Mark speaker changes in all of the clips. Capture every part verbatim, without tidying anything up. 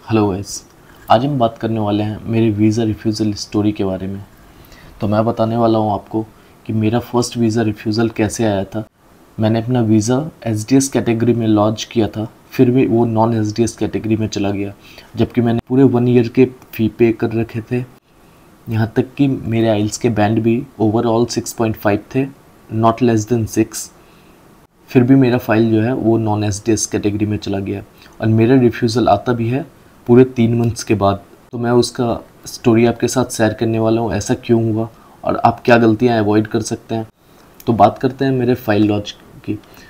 Speaker 1: Hello guys, आज हम बात करने वाले हैं मेरे वीज़ा रिफ्यूज़ल स्टोरी के बारे में। तो मैं बताने वाला हूं आपको कि मेरा फर्स्ट वीज़ा रिफ्यूज़ल कैसे आया था। मैंने अपना वीज़ा एसडीएस कैटेगरी में लॉन्च किया था, फिर भी वो नॉन एसडीएस कैटेगरी में चला गया, जबकि मैंने पूरे वन ईयर के फ़ी पे कर रखे थे। यहाँ तक कि मेरे आइल्स के बैंड भी ओवरऑल सिक्स पॉइंट फाइव थे, नॉट लेस देन सिक्स। फिर भी मेरा फाइल जो है वो नॉन एसडीएस कैटेगरी में चला गया और मेरा रिफ्यूज़ल आता भी है पूरे तीन मंथ्स के बाद। तो मैं उसका स्टोरी आपके साथ शेयर करने वाला हूँ, ऐसा क्यों हुआ और आप क्या गलतियाँ अवॉइड कर सकते हैं। तो बात करते हैं मेरे फाइल लॉन्च की।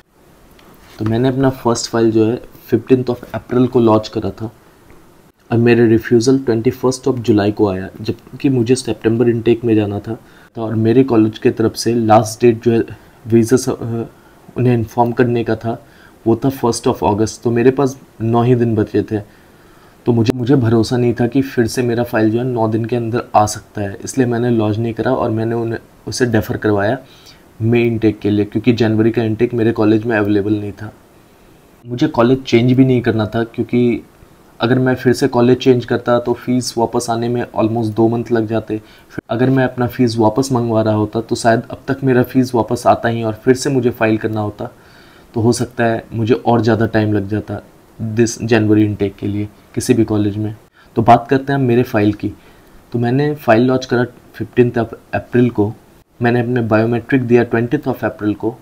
Speaker 1: तो मैंने अपना फर्स्ट फाइल जो है फिफ्टींथ ऑफ अप्रैल को लॉन्च करा था और मेरा refusal twenty first of July को आया, जबकि मुझे सितंबर इनटेक में जाना था। तो और मेरे कॉलेज की तरफ से लास्ट डेट जो है वीज़ा उन्हें इन्फॉर्म करने का था वो था फर्स्ट ऑफ अगस्त। तो मेरे पास नौ ही दिन बचे थे। तो मुझे मुझे भरोसा नहीं था कि फिर से मेरा फाइल जो है नौ दिन के अंदर आ सकता है, इसलिए मैंने लॉन्च नहीं करा और मैंने उन्हें उसे डेफर करवाया मई इनटेक के लिए, क्योंकि जनवरी का इनटेक मेरे कॉलेज में अवेलेबल नहीं था। मुझे कॉलेज चेंज भी नहीं करना था, क्योंकि अगर मैं फिर से कॉलेज चेंज करता तो फ़ीस वापस आने में ऑलमोस्ट दो मंथ लग जाते। फिर अगर मैं अपना फ़ीस वापस मंगवा रहा होता तो शायद अब तक मेरा फ़ीस वापस आता ही और फिर से मुझे फ़ाइल करना होता, तो हो सकता है मुझे और ज़्यादा टाइम लग जाता दिस जनवरी इनटेक के लिए किसी भी कॉलेज में। तो बात करते हैं मेरे फ़ाइल की। तो मैंने फ़ाइल लॉन्च करा फिफ्टींथ अप्रैल को, मैंने अपने बायोमेट्रिक दिया ट्वेंटीथ ऑफ अप्रैल को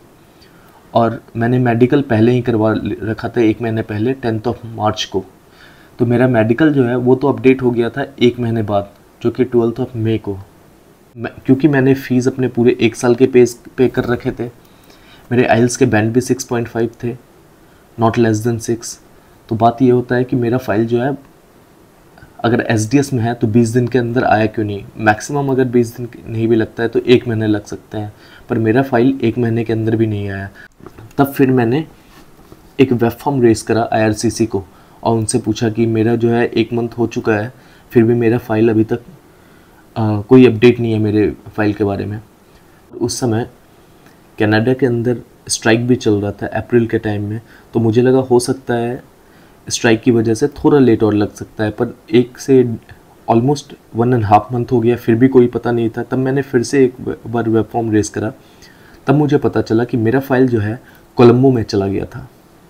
Speaker 1: और मैंने मेडिकल पहले ही करवा रखा था एक महीने पहले, टेंथ ऑफ मार्च को। तो मेरा मेडिकल जो है वो तो अपडेट हो गया था एक महीने बाद, जो कि ट्वेल्थ ऑफ मई को। मैं, क्योंकि मैंने फ़ीस अपने पूरे एक साल के पे पे कर रखे थे। मेरे आइल्स के बैंड भी सिक्स पॉइंट फाइव थे, नॉट लेस देन सिक्स। तो बात ये होता है कि मेरा फाइल जो है अगर एसडीएस में है तो बीस दिन के अंदर आया क्यों नहीं। मैक्सिमम अगर बीस दिन नहीं भी लगता है तो एक महीने लग सकते हैं, पर मेरा फाइल एक महीने के अंदर भी नहीं आया। तब फिर मैंने एक वेब फॉर्म रेस करा आईआरसीसी को और उनसे पूछा कि मेरा जो है एक मंथ हो चुका है, फिर भी मेरा फाइल अभी तक आ, कोई अपडेट नहीं है मेरे फाइल के बारे में। उस समय कनाडा के अंदर स्ट्राइक भी चल रहा था अप्रैल के टाइम में, तो मुझे लगा हो सकता है स्ट्राइक की वजह से थोड़ा लेट और लग सकता है, पर एक से almost one and half month हो गया, फिर भी कोई पता नहीं था। तब मैंने फिर से एक बार वेब फॉर्म रेस करा, तब मुझे पता चला कि मेरा फाइल जो है कोलंबो में चला गया था।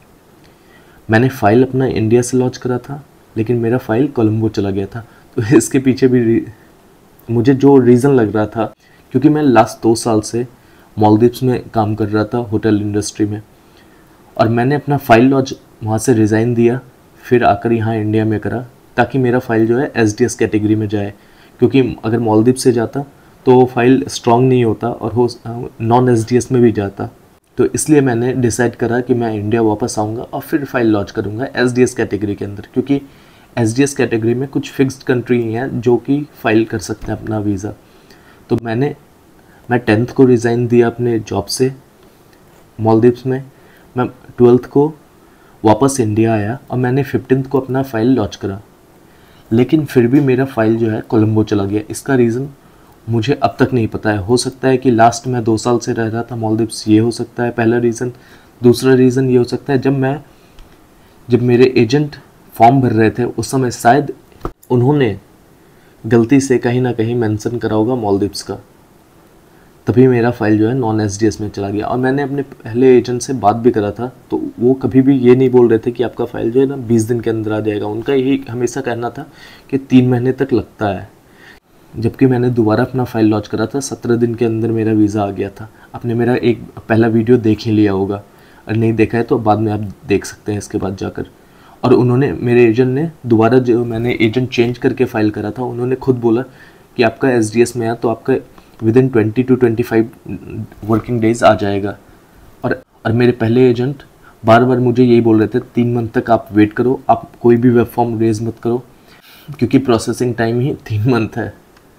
Speaker 1: मैंने फ़ाइल अपना इंडिया से लॉन्च करा था, लेकिन मेरा फ़ाइल कोलंबो चला गया था। तो इसके पीछे भी मुझे जो रीज़न लग रहा था, क्योंकि मैं लास्ट दो साल से मालदीव्स में काम कर रहा था होटल इंडस्ट्री में, और मैंने अपना फ़ाइल लॉन्च वहाँ से रिज़ाइन दिया, फिर आकर यहाँ इंडिया में करा ताकि मेरा फ़ाइल जो है एसडीएस कैटेगरी में जाए। क्योंकि अगर मालदीव से जाता तो वो फाइल स्ट्रॉन्ग नहीं होता और हो नॉन एसडीएस में भी जाता। तो इसलिए मैंने डिसाइड करा कि मैं इंडिया वापस आऊँगा और फिर फाइल लॉन्च करूँगा एसडीएस कैटेगरी के अंदर, क्योंकि एसडीएस कैटेगरी में कुछ फिक्स्ड कंट्री हैं जो कि फ़ाइल कर सकते हैं अपना वीज़ा। तो मैंने मैं टेंथ को रिज़ाइन दिया अपने जॉब से मालदीव्स में, मैं ट्वेल्थ को वापस इंडिया आया और मैंने फिफ्टींथ को अपना फ़ाइल लॉन्च करा। लेकिन फिर भी मेरा फ़ाइल जो है कोलंबो चला गया। इसका रीज़न मुझे अब तक नहीं पता है। हो सकता है कि लास्ट में दो साल से रह रहा था मालदीव्स, ये हो सकता है पहला रीज़न। दूसरा रीज़न ये हो सकता है जब मैं जब मेरे एजेंट फॉर्म भर रहे थे उस समय शायद उन्होंने गलती से कहीं ना कहीं मेंशन करा होगा मालदीव्स का, तभी मेरा फाइल जो है नॉन एसडीएस में चला गया। और मैंने अपने पहले एजेंट से बात भी करा था, तो वो कभी भी ये नहीं बोल रहे थे कि आपका फ़ाइल जो है ना बीस दिन के अंदर आ जाएगा। उनका यही हमेशा कहना था कि तीन महीने तक लगता है। जबकि मैंने दोबारा अपना फ़ाइल लॉन्च करा था, सत्रह दिन के अंदर मेरा वीज़ा आ गया था। आपने मेरा एक पहला वीडियो देख ही लिया होगा, और नहीं देखा है तो बाद में आप देख सकते हैं इसके बाद जाकर। और उन्होंने मेरे एजेंट ने दोबारा, जो मैंने एजेंट चेंज करके फ़ाइल करा था, उन्होंने खुद बोला कि आपका एसडीएस में आया तो आपका within twenty to twenty five working days आ जाएगा। और और मेरे पहले एजेंट बार बार मुझे यही बोल रहे थे तीन मंथ तक आप वेट करो, आप कोई भी वेब फॉर्म रेज मत करो, क्योंकि प्रोसेसिंग टाइम ही तीन मंथ है।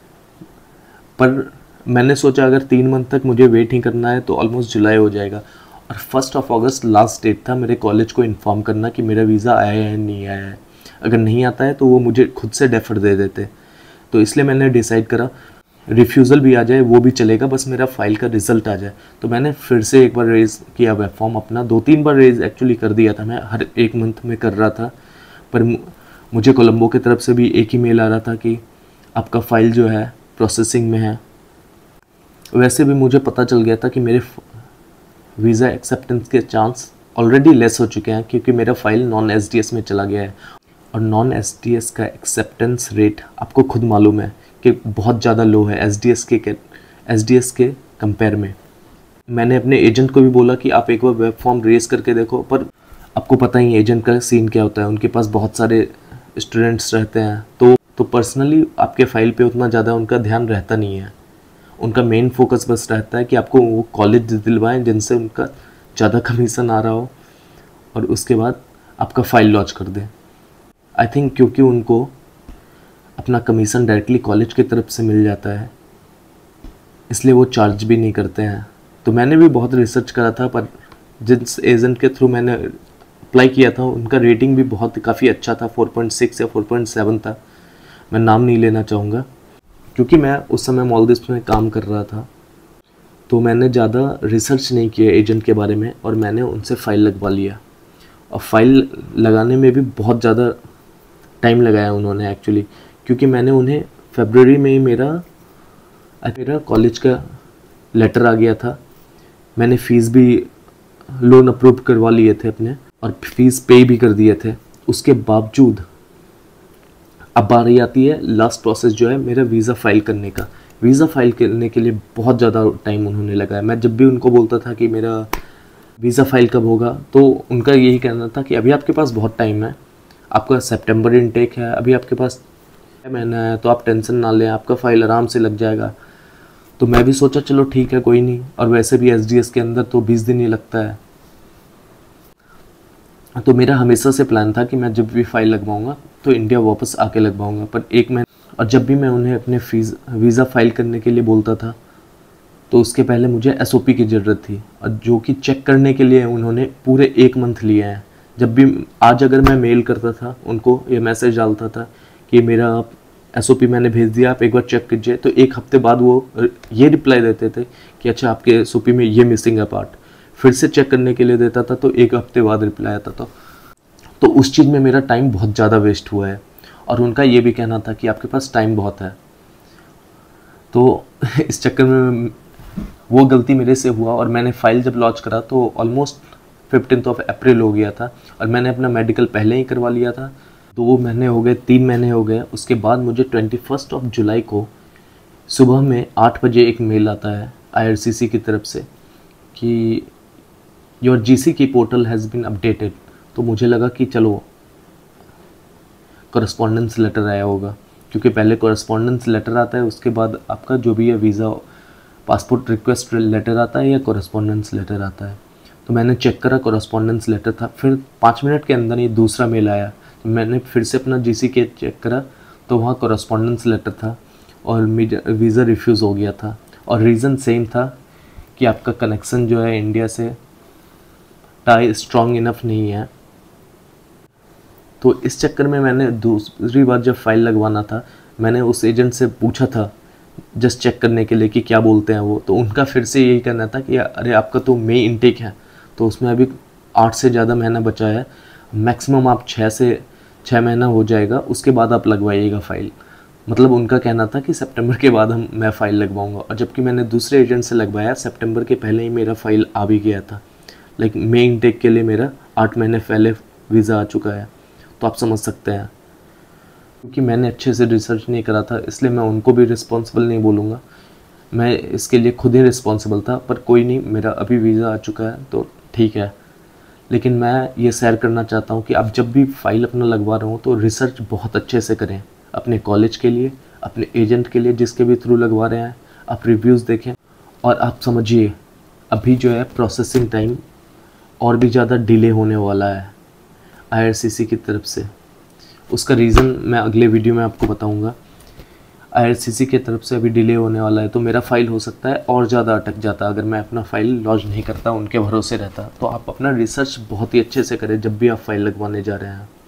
Speaker 1: पर मैंने सोचा अगर तीन मंथ तक मुझे वेट ही करना है तो ऑलमोस्ट जुलाई हो जाएगा, और फर्स्ट ऑफ अगस्त लास्ट डेट था मेरे कॉलेज को इन्फॉर्म करना कि मेरा वीज़ा आया है या नहीं आया है। अगर नहीं आता है तो वो मुझे खुद से डेफर दे देते। तो इसलिए मैंने डिसाइड करा रिफ्यूज़ल भी आ जाए वो भी चलेगा, बस मेरा फाइल का रिज़ल्ट आ जाए। तो मैंने फिर से एक बार रेज़ किया वेब फॉर्म अपना, दो तीन बार रेज़ एक्चुअली कर दिया था, मैं हर एक मंथ में कर रहा था, पर मुझे कोलंबो की तरफ से भी एक ही मेल आ रहा था कि आपका फ़ाइल जो है प्रोसेसिंग में है। वैसे भी मुझे पता चल गया था कि मेरे वीज़ा एक्सेप्टेंस के चांस ऑलरेडी लेस हो चुके हैं, क्योंकि मेरा file non S D S में चला गया है। और नॉन एस डी एस का एक्सेप्टेंस रेट आपको खुद मालूम है कि बहुत ज़्यादा लो है एस डी एस के एस डी एस के कंपेयर में। मैंने अपने एजेंट को भी बोला कि आप एक बार वेब फॉर्म रेस करके देखो, पर आपको पता ही एजेंट का सीन क्या होता है, उनके पास बहुत सारे स्टूडेंट्स रहते हैं, तो तो पर्सनली आपके फ़ाइल पे उतना ज़्यादा उनका ध्यान रहता नहीं है। उनका मेन फोकस बस रहता है कि आपको वो कॉलेज दिलवाएं जिनसे उनका ज़्यादा कमीशन आ रहा हो, और उसके बाद आपका फ़ाइल लॉन्च कर दें। आई थिंक क्योंकि उनको अपना कमीशन डायरेक्टली कॉलेज की तरफ से मिल जाता है, इसलिए वो चार्ज भी नहीं करते हैं। तो मैंने भी बहुत रिसर्च करा था, पर जिस एजेंट के थ्रू मैंने अप्लाई किया था उनका रेटिंग भी बहुत काफ़ी अच्छा था, फोर पॉइंट सिक्स या फोर पॉइंट सेवन था। मैं नाम नहीं लेना चाहूँगा क्योंकि मैं उस समय मालदीव्स में काम कर रहा था, तो मैंने ज़्यादा रिसर्च नहीं किया एजेंट के बारे में, और मैंने उनसे फ़ाइल लगवा लिया। और फाइल लगाने में भी बहुत ज़्यादा टाइम लगाया उन्होंने एक्चुअली, क्योंकि मैंने उन्हें फरवरी में ही मेरा मेरा कॉलेज का लेटर आ गया था। मैंने फ़ीस भी लोन अप्रूव करवा लिए थे अपने, और फीस पे भी कर दिए थे। उसके बावजूद अब बारी आती है लास्ट प्रोसेस जो है मेरा वीज़ा फ़ाइल करने का। वीज़ा फ़ाइल करने के लिए बहुत ज़्यादा टाइम उन्होंने लगाया। मैं जब भी उनको बोलता था कि मेरा वीज़ा फ़ाइल कब होगा, तो उनका यही कहना था कि अभी आपके पास बहुत टाइम है, आपका सितंबर इनटेक है, अभी आपके पास छः महीना है, तो आप टेंशन ना लें, आपका फ़ाइल आराम से लग जाएगा। तो मैं भी सोचा चलो ठीक है कोई नहीं, और वैसे भी एस डी एस के अंदर तो बीस दिन ही लगता है। तो मेरा हमेशा से प्लान था कि मैं जब भी फ़ाइल लगवाऊंगा तो इंडिया वापस आके लगवाऊंगा। पर एक महीना, और जब भी मैं उन्हें अपने फीस वीज़ा फ़ाइल करने के लिए बोलता था तो उसके पहले मुझे एस ओ पी की ज़रूरत थी, और जो कि चेक करने के लिए उन्होंने पूरे एक मंथ लिए हैं। जब भी आज अगर मैं मेल करता था उनको, ये मैसेज डालता था कि मेरा एस ओ पी मैंने भेज दिया, आप एक बार चेक कीजिए, तो एक हफ्ते बाद वो ये रिप्लाई देते थे कि अच्छा आपके एस ओ पी में ये मिसिंग है पार्ट। फिर से चेक करने के लिए देता था तो एक हफ्ते बाद रिप्लाई आता था। तो उस चीज़ में मेरा टाइम बहुत ज़्यादा वेस्ट हुआ है, और उनका ये भी कहना था कि आपके पास टाइम बहुत है। तो इस चक्कर में वो गलती मेरे से हुआ, और मैंने फ़ाइल जब लॉन्च करा तो ऑलमोस्ट फिफ्टीन्थ ऑफ अप्रैल हो गया था, और मैंने अपना मेडिकल पहले ही करवा लिया था। दो महीने हो गए, तीन महीने हो गए। उसके बाद मुझे ट्वेंटी फर्स्ट ऑफ जुलाई को सुबह में आठ बजे एक मेल आता है आई आर सी सी की तरफ से कि योर जी सी की पोर्टल हैज़ बीन अपडेटेड। तो मुझे लगा कि चलो कॉरेस्पॉन्डेंस लेटर आया होगा, क्योंकि पहले कॉरेस्पॉन्डेंस लेटर आता है, उसके बाद आपका जो भी है वीज़ा पासपोर्ट रिक्वेस्ट लेटर आता है या कॉरेस्पॉन्डेंस लेटर आता है। तो मैंने चेक करा कॉरेस्पॉन्डेंस लेटर था। फिर पाँच मिनट के अंदर ही दूसरा मेल आया, तो मैंने फिर से अपना जी सी के चेक करा तो वहाँ कॉरेस्पॉन्डेंस लेटर था, और वीज़ा रिफ्यूज़ हो गया था। और रीज़न सेम था कि आपका कनेक्शन जो है इंडिया से टाई स्ट्रॉन्ग इनफ नहीं है। तो इस चक्कर में मैंने दूसरी बार जब फ़ाइल लगवाना था, मैंने उस एजेंट से पूछा था जस्ट चेक करने के लिए कि क्या बोलते हैं वो। तो उनका फिर से यही कहना था कि अरे आपका तो मई इनटेक है, तो उसमें अभी आठ से ज़्यादा महीना बचा है, मैक्सिमम आप छः से छः महीना हो जाएगा, उसके बाद आप लगवाइएगा फ़ाइल। मतलब उनका कहना था कि सितंबर के बाद हम मैं फ़ाइल लगवाऊंगा, और जबकि मैंने दूसरे एजेंट से लगवाया सितंबर के पहले ही मेरा फ़ाइल आ भी गया था। लाइक मई इनटेक के लिए मेरा आठ महीने पहले वीज़ा आ चुका है। तो आप समझ सकते हैं, क्योंकि मैंने अच्छे से रिसर्च नहीं करा था, इसलिए मैं उनको भी रिस्पॉन्सिबल नहीं बोलूँगा, मैं इसके लिए खुद ही रिस्पॉन्सिबल था। पर कोई नहीं, मेरा अभी वीज़ा आ चुका है तो ठीक है। लेकिन मैं ये शेयर करना चाहता हूँ कि आप जब भी फ़ाइल अपना लगवा रहे हो तो रिसर्च बहुत अच्छे से करें, अपने कॉलेज के लिए, अपने एजेंट के लिए जिसके भी थ्रू लगवा रहे हैं, आप रिव्यूज़ देखें। और आप समझिए अभी जो है प्रोसेसिंग टाइम और भी ज़्यादा डिले होने वाला है आई आर सी सी की तरफ से। उसका रीज़न मैं अगले वीडियो में आपको बताऊंगा। आई आर सी सी की तरफ से अभी डिले होने वाला है, तो मेरा फ़ाइल हो सकता है और ज़्यादा अटक जाता अगर मैं अपना फ़ाइल लॉन्च नहीं करता, उनके भरोसे रहता। तो आप अपना रिसर्च बहुत ही अच्छे से करें जब भी आप फ़ाइल लगवाने जा रहे हैं।